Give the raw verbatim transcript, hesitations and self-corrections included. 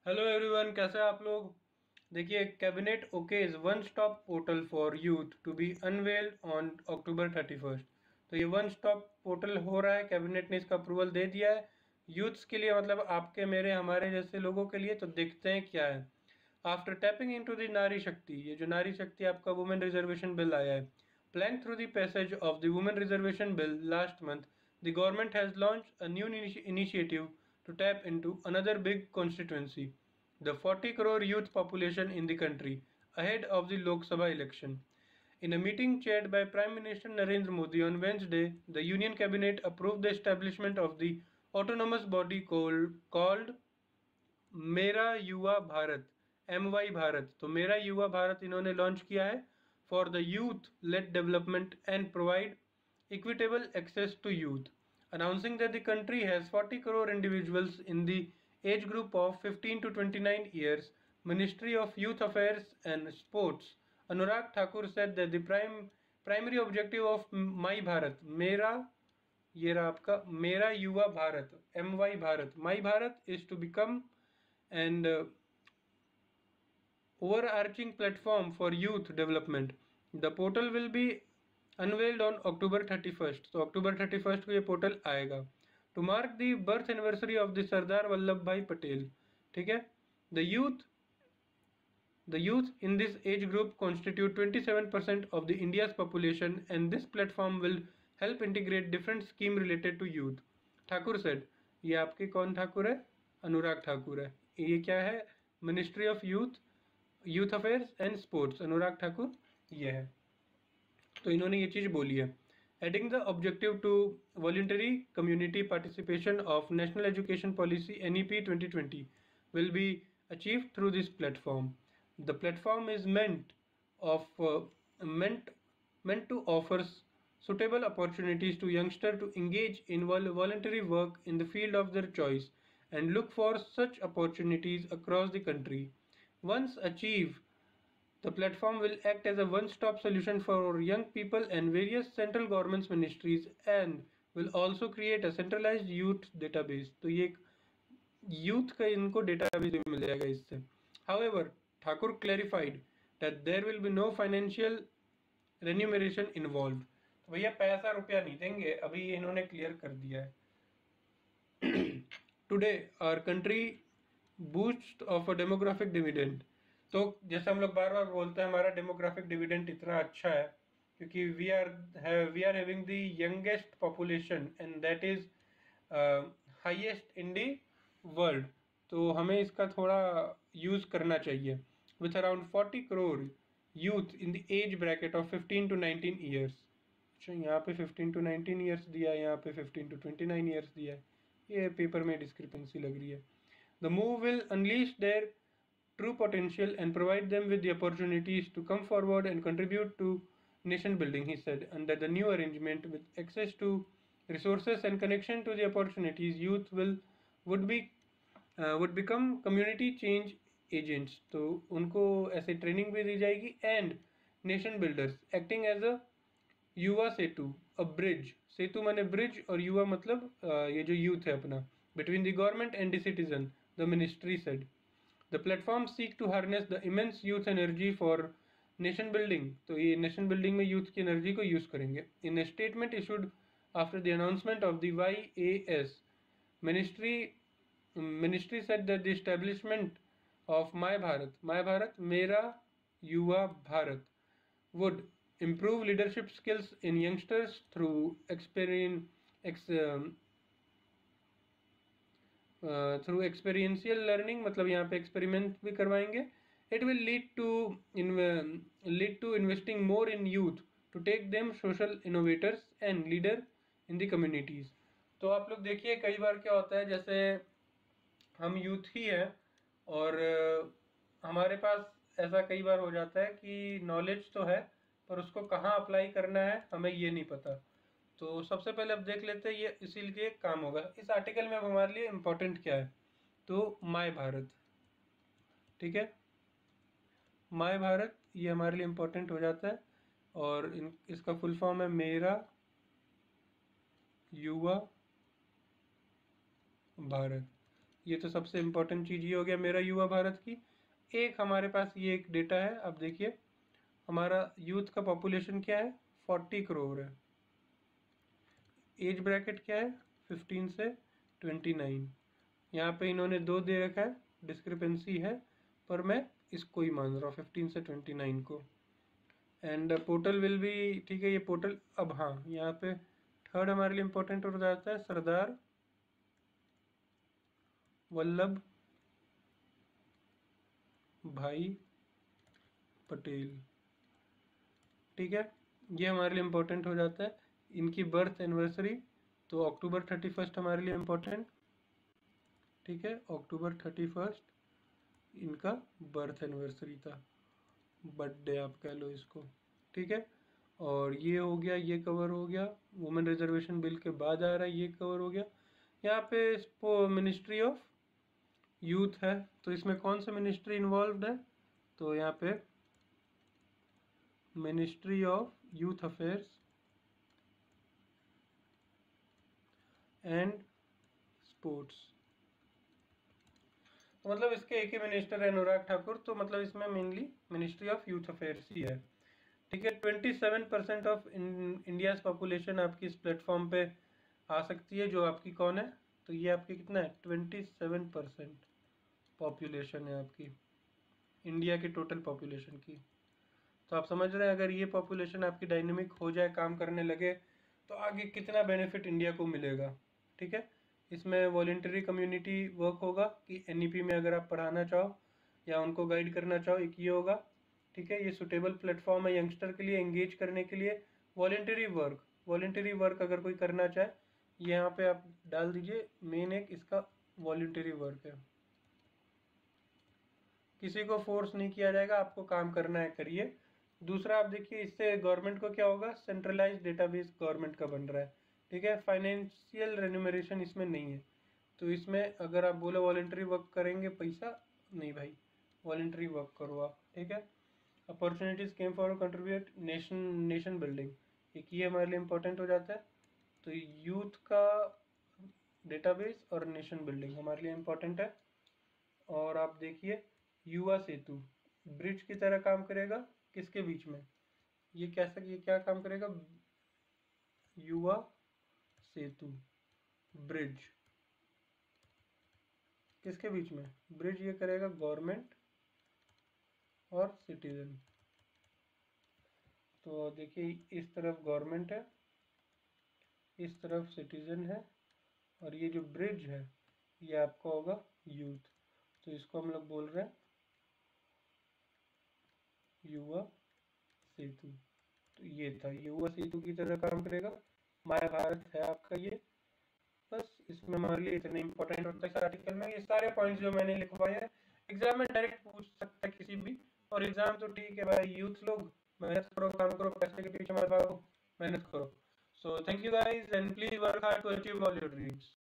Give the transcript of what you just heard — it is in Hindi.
हेलो एवरीवन, कैसे हैं आप लोग। देखिए, cabinet okays one stop portal for youth to be unveiled on October thirty first. तो ये वन स्टॉप पोर्टल हो रहा है, कैबिनेट ने इसका अप्रूवल दे दिया है यूथ्स के लिए, मतलब आपके मेरे हमारे जैसे लोगों के लिए। तो देखते हैं क्या है। After tapping into the Nari Shakti, ये जो नारी शक्ति आपका वुमेन रिजर्वेशन बिल आया है, plank through the passage of the women reservation bill last month, the government has launch a new initiative to tap into another big constituency, the forty crore youth population in the country, ahead of the Lok Sabha election. In a meeting chaired by Prime Minister Narendra Modi on Wednesday, the Union Cabinet approved the establishment of the autonomous body called, called मेरा युवा भारत, एम वाई भारत। तो मेरा युवा भारत इन्होंने लॉन्च किया है for the youth led development and provide equitable access to youth, announcing that the country has forty crore individuals in the age group of fifteen to twenty-nine years. Ministry of Youth Affairs and Sports Anurag Thakur said that the prime primary objective of My Bharat, मेरा ये रहा आपका Mera Yuva Bharat, M Y Bharat, my Bharat, is to become and uh, overarching platform for youth development. The portal will be unveiled on October thirty first. तो October thirty first को ये पोर्टल आएगा to mark the birth anniversary of the Sardar Vallabh भाई पटेल। ठीक है। The youth the youth in this age group constitute twenty-seven percent of the India's population, and this platform will help integrate different scheme related to youth, Thakur said। ये आपके कौन ठाकुर है? अनुराग ठाकुर है। ये क्या है? Ministry of youth youth affairs and sports, Anurag Thakur ये है। तो इन्होंने ये चीज़ बोली है। Adding the objective to voluntary community participation of national education policy N E P twenty twenty will be achieve through this platform. The platform is meant of meant meant to offer suitable opportunities to youngsters to engage in voluntary work in the field of their choice and look for such opportunities across the country. Once achieved, the platform will act as a one-stop solution for young people and various central government's ministries, and will also create a centralized youth database. तो ये एक youth का इनको database भी मिल जाएगा इससे। However, Thakur clarified that there will be no financial remuneration involved. तो भैया पैसा रुपया नहीं देंगे, अभी ये इन्होंने क्लियर कर दिया है। Today, our country boost of a demographic dividend. तो जैसे हम लोग बार बार बोलते हैं हमारा डेमोग्राफिक डिविडेंड इतना अच्छा है क्योंकि we are we are having the youngest population and that is highest in the world. तो हमें इसका थोड़ा यूज़ करना चाहिए। With around forty crore youth in the age bracket of fifteen to nineteen years. अच्छा, यहाँ पे फिफ्टीन टू नाइनटीन ईयर्स दिया है, यहाँ पे fifteen to twenty nine years दिया है। ये पेपर में डिस्क्रिपेंसी लग रही है। The move will unleash their true potential and provide them with the opportunities to come forward and contribute to nation building, he said. Under the new arrangement, with access to resources and connection to the opportunities, youth will would be uh, would become community change agents. तो उनको ऐसे ट्रेनिंग भी दी जाएगी and nation builders acting as a Yuva Setu, a bridge. सेतु माने ब्रिज और युवा मतलब uh, ये जो यूथ है अपना, between the government and the citizen, the ministry said. The platform seek to harness the immense youth energy for nation building. तो ये nation building में youth की energy को use करेंगे। In a statement issued after the announcement of the Y A S, ministry ministry said that the establishment of My Bharat, My Bharat, Mera Yuva Bharat, would improve leadership skills in youngsters through experience ex, um, through experiential learning, मतलब यहाँ पे एक्सपेरिमेंट भी करवाएंगे। It will lead to lead to investing more in youth to take them social innovators and leader in the communities. तो आप लोग देखिए कई बार क्या होता है, जैसे हम यूथ ही हैं और uh, हमारे पास ऐसा कई बार हो जाता है कि नॉलेज तो है पर उसको कहाँ अप्लाई करना है हमें ये नहीं पता। तो सबसे पहले अब देख लेते हैं ये इसीलिए काम होगा। इस आर्टिकल में अब हमारे लिए इम्पोर्टेंट क्या है, तो माय भारत। ठीक है, माय भारत ये हमारे लिए इम्पोर्टेंट हो जाता है और इन इसका फुल फॉर्म है मेरा युवा भारत। ये तो सबसे इम्पोर्टेंट चीज़ ये हो गया मेरा युवा भारत की। एक हमारे पास ये एक डेटा है, अब देखिए हमारा यूथ का पॉपुलेशन क्या है, फोर्टी करोड़ है। एज ब्रैकेट क्या है, फिफ्टीन से ट्वेंटी नाइन। यहाँ पे इन्होंने दो दे रखा है, डिस्क्रिपेंसी है, पर मैं इसको ही मान रहा हूँ फिफ्टीन से ट्वेंटी नाइन को। एंड पोर्टल विल भी, ठीक है ये पोर्टल। अब हाँ, यहाँ पे थर्ड हमारे लिए इम्पोर्टेंट हो जाता है सरदार वल्लभ भाई पटेल। ठीक है, ये हमारे लिए इम्पोर्टेंट हो जाता है। इनकी बर्थ एनिवर्सरी तो अक्टूबर थर्टी फर्स्ट हमारे लिए इम्पोर्टेंट। ठीक है, अक्टूबर थर्टी फर्स्ट इनका बर्थ एनिवर्सरी था, बर्थडे आप कह लो इसको। ठीक है, और ये हो गया, ये कवर हो गया। वुमेन रिजर्वेशन बिल के बाद आ रहा है, ये कवर हो गया। यहाँ पे मिनिस्ट्री ऑफ यूथ है, तो इसमें कौन सा मिनिस्ट्री इन्वॉल्व है, तो यहाँ पे ministry of youth affairs and sports. तो मतलब इसके एक ही मिनिस्टर है अनुराग ठाकुर, तो मतलब इसमें mainly ministry of youth affairs ही है। ठीक है, twenty seven percent of India population आपकी इस प्लेटफॉर्म पे आ सकती है, जो आपकी कौन है, तो ये आपकी कितना है, ट्वेंटी सेवन परसेंट पॉपुलेशन है आपकी इंडिया की टोटल पॉपुलेशन की। तो आप समझ रहे हैं, अगर ये पॉपुलेशन आपकी डायनेमिक हो जाए, काम करने लगे, तो आगे कितना बेनिफिट इंडिया को मिलेगा। ठीक है, इसमें वॉलेंटरी कम्युनिटी वर्क होगा कि एनईपी में अगर आप पढ़ाना चाहो या उनको गाइड करना चाहो, एक ये होगा। ठीक है, ये सुटेबल प्लेटफॉर्म है यंगस्टर के लिए एंगेज करने के लिए। वॉलेंटरी वर्क, वॉलेंटरी वर्क अगर कोई करना चाहे, यहाँ पे आप डाल दीजिए, मेन एक इसका वॉलेंटरी वर्क है। किसी को फोर्स नहीं किया जाएगा, आपको काम करना है करिए। दूसरा आप देखिए, इससे गवर्नमेंट को क्या होगा, सेंट्रलाइज डेटाबेस गवर्नमेंट का बन रहा है। ठीक है, फाइनेंशियल रेन्यूमरेशन इसमें नहीं है, तो इसमें अगर आप बोले वॉलेंटरी वर्क करेंगे पैसा नहीं भाई, वॉलेंटरी वर्क करो आप। ठीक है, opportunities came for contribute nation nation building, एक ये हमारे लिए इम्पोर्टेंट हो जाता है। तो यूथ का डेटाबेस और नेशन बिल्डिंग हमारे लिए इम्पोर्टेंट है। और आप देखिए युवा सेतु ब्रिज की तरह काम करेगा, किसके बीच में, ये कैसा, ये क्या काम करेगा, युवा सेतु ब्रिज किसके बीच में, ब्रिज ये करेगा गवर्नमेंट और सिटीजन। तो देखिए इस तरफ गवर्नमेंट है, इस तरफ सिटीजन है, और ये जो ब्रिज है ये आपका होगा यूथ। तो इसको हम लोग बोल रहे हैं युवा सेतु। तो ये था, युवा सेतु की तरह काम करेगा, माया भारत है आपका ये। बस इसमें हमारे लिए इतने इंपॉर्टेंट होता है इस आर्टिकल में। ये सारे पॉइंट्स जो मैंने लिखवाए हैं एग्जाम में डायरेक्ट पूछ सकता है किसी भी। और एग्जाम तो ठीक है भाई, यूथ लोग मेहनत करो, काम करो, पैसे के पीछे मत भागो, मेहनत करो। So thank you guys and please work hard to achieve all your dreams.